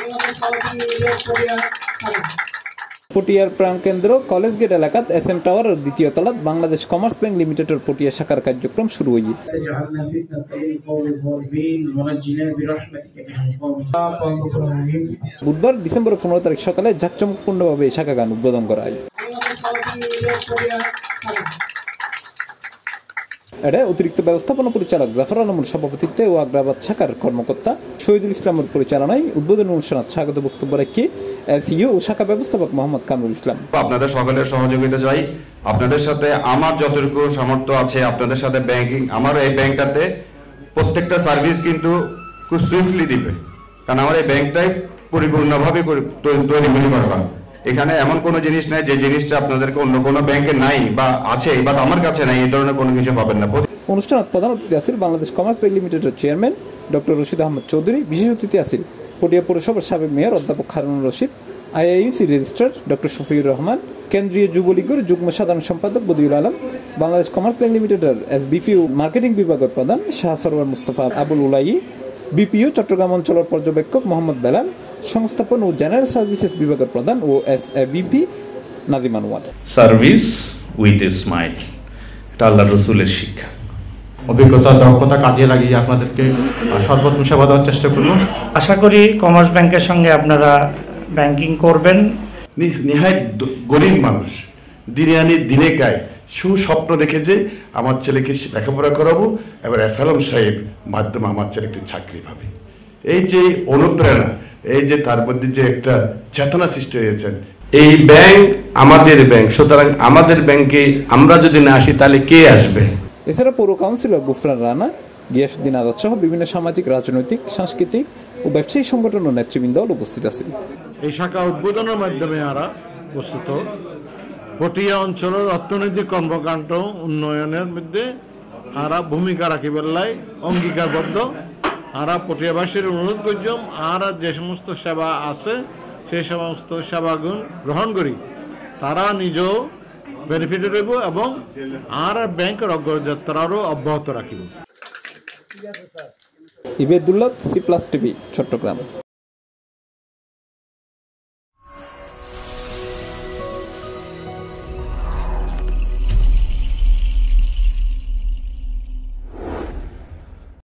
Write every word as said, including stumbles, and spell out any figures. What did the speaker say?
পটিয়ার প্রাণকেন্দ্র college gate এলাকাত S M টাওয়ারের দ্বিতীয় তলাত বাংলাদেশ কমার্স ব্যাংক লিমিটেডের পটিয়া শাখার কার্যক্রম শুরু হয়ে বুধবার ডিসেম্বর পনেরো তারিখ সকালে জাঁকজমকপূর্ণভাবে এই শাখা গান উদ্বোধন করা হয়। এটা অতিরিক্ত ব্যবস্থাপনা পরিচালক জাফর আলমের সভাপতিত্বে ও আগ্রাবাদ শাখার কর্মকর্তা শহীদুল ইসলামের পরিচালনায় উদ্বোধন অনুষ্ঠানে স্বাগত বক্তব্য রাখি এসইও ও শাখা ব্যবস্থাপক মোহাম্মদ কামরুল ইসলাম। আপনাদের সকলের সহযোগিতা চাই, আপনাদের সাথে আমার যতটুকু সামর্থ্য আছে আপনাদের সাথে ব্যাংকিং আমার এই ব্যাংকটাতে প্রত্যেকটা সার্ভিস কিন্তু খুব সুইফটলি দিবে, কারণ আমার এই ব্যাংকটাই পরিপূর্ণভাবে তৈরি করা। এখানে এমন কোনো জিনিস নাই যে জিনিসটা আপনাদেরকে অন্য কোনো ব্যাংকে নাই বা আছে বাট আমার কাছে নাই, এই ধরনের কোনো কিছু পাবেন না। অনুষ্ঠানে প্রধান অতিথি আছেন বাংলাদেশ কমার্স ব্যাংক লিমিটেডের চেয়ারম্যান ডক্টর রশিদ আহমদ চৌধুরী, বিশেষ অতিথি আছেন পটিয়া পৌরসভার সাবেক মেয়র অধ্যাপক Harunur Rashid, IIUC registrar doctor Shafiur Rahman, কেন্দ্রীয় যুবলীগের যুগ্ম সাধারণ সম্পাদক বদিউল আলম, বাংলাদেশ কমার্স ব্যাংক লিমিটেডের এসবিপিও মার্কেটিং বিভাগের প্রধান শাহ সরওয়ার মুস্তফা আবুল উলাই, বিপিও চট্টগ্রাম অঞ্চলের পর্যবেক্ষক মোহাম্মদ বেলাল, সংস্থাপন ও জেনারেল সার্ভিসেস বিভাগের প্রধান ও S A VP Nadim Anwar. Service with a smile, এটা আল্লাহর রাসূলের শিক্ষা। অভিজ্ঞতা দক্ষতা কাজে লাগিয়ে আপনাদেরকে সর্বোত্তম সেবা দেওয়ার চেষ্টা করব। আশা করি কমার্স ব্যাংকের সঙ্গে আপনারা ব্যাংকিং করবেন। নিহায় গরিব মানুষ দিনে আনি দিনে গায় সুস্বপ্ন দেখে যে আমার ছেলেকে লেখাপড়া করাবো, এবার এসালাম সাহেব মাধ্যমে আমার ছেলে একটি চাকরি পাবে। এই যে অনুপ্রেরণা, এই যে তার মধ্যে যে একটা চেতনা সৃষ্টি হয়েছেন। এই ব্যাংক আমাদের ব্যাংক, সুতরাং আমাদের ব্যাংকে আমরা যদি না আসি তাহলে কে আসবে? এছাড়া পৌর কাউন্সিলর গুফরান রানা, গিয়াসউদ্দিন আজাদ সহ বিভিন্ন সামাজিক, রাজনৈতিক, সাংস্কৃতিক ও ব্যবসায়ী সংগঠন ও নেতৃবৃন্দ উপস্থিত আছেন। এই শাখা উদ্বোধনের মাধ্যমে আরা বস্তুত পটিয়া অঞ্চলের অর্থনৈতিক কর্মকাণ্ড উন্নয়নের মধ্যে আরা ভূমিকা রাখিবার লাই অঙ্গীকারবদ্ধ। আরা পটিয়াবাসীর অনুরোধ করছম আর যে সমস্ত সেবা আছে সেই সমস্ত সেবাগুণ গ্রহণ করি তারা নিজেও বেনিফিট রইব এবং আর ব্যাংকের অগ্রযাত্রারও অব্যাহত রাখিব। Ibedullah, C plus TV, Chittagong.